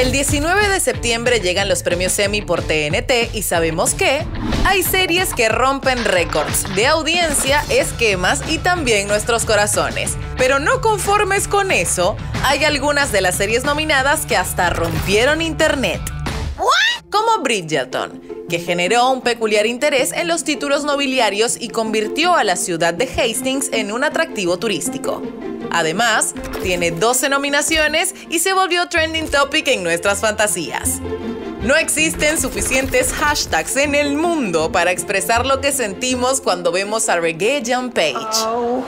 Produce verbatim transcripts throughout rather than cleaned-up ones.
El diecinueve de septiembre llegan los premios Emmy por T N T y sabemos que hay series que rompen récords de audiencia, esquemas y también nuestros corazones. Pero no conformes con eso, hay algunas de las series nominadas que hasta rompieron internet. Como Bridgerton, que generó un peculiar interés en los títulos nobiliarios y convirtió a la ciudad de Hastings en un atractivo turístico. Además, tiene doce nominaciones y se volvió trending topic en nuestras fantasías. No existen suficientes hashtags en el mundo para expresar lo que sentimos cuando vemos a Regé-Jean Page. Oh.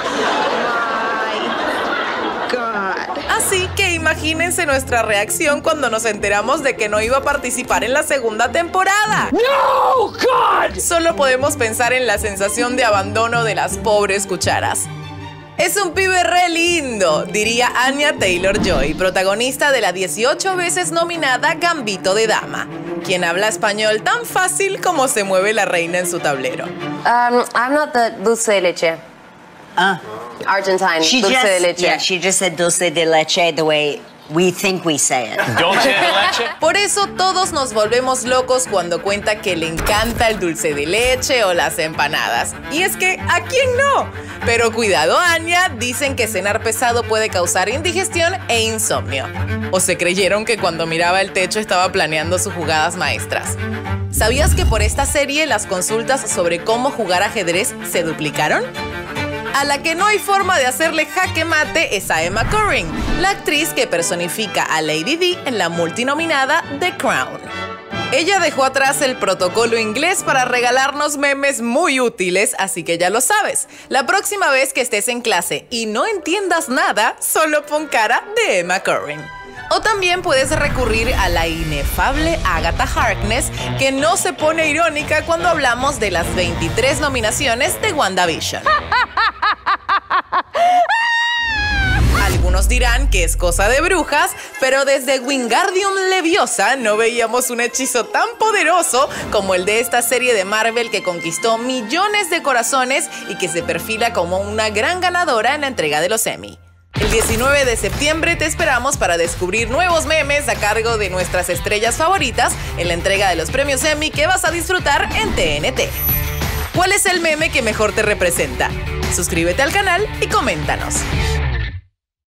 Así que imagínense nuestra reacción cuando nos enteramos de que no iba a participar en la segunda temporada. ¡No, God! Solo podemos pensar en la sensación de abandono de las pobres cucharas. Es un pibe re lindo, diría Anya Taylor-Joy, protagonista de la dieciocho veces nominada Gambito de Dama, quien habla español tan fácil como se mueve la reina en su tablero. Um, I'm not the dulce de leche. Uh, Argentine, she dulce just, de leche. Yeah, she just said dulce de leche the way we think we say it. Dulce de leche. Por eso todos nos volvemos locos cuando cuenta que le encanta el dulce de leche o las empanadas. Y es que, ¿a quién no? Pero cuidado, Anya, dicen que cenar pesado puede causar indigestión e insomnio. ¿O se creyeron que cuando miraba el techo estaba planeando sus jugadas maestras? ¿Sabías que por esta serie las consultas sobre cómo jugar ajedrez se duplicaron? A la que no hay forma de hacerle jaque mate es a Emma Corrin, la actriz que personifica a Lady Di en la multinominada The Crown. Ella dejó atrás el protocolo inglés para regalarnos memes muy útiles, así que ya lo sabes. La próxima vez que estés en clase y no entiendas nada, solo pon cara de Emma Corrin. O también puedes recurrir a la inefable Agatha Harkness, que no se pone irónica cuando hablamos de las veintitrés nominaciones de WandaVision. Algunos dirán que es cosa de brujas, pero desde Wingardium Leviosa no veíamos un hechizo tan poderoso como el de esta serie de Marvel que conquistó millones de corazones y que se perfila como una gran ganadora en la entrega de los Emmy. El diecinueve de septiembre te esperamos para descubrir nuevos memes a cargo de nuestras estrellas favoritas en la entrega de los premios Emmy que vas a disfrutar en T N T. ¿Cuál es el meme que mejor te representa? Suscríbete al canal y coméntanos.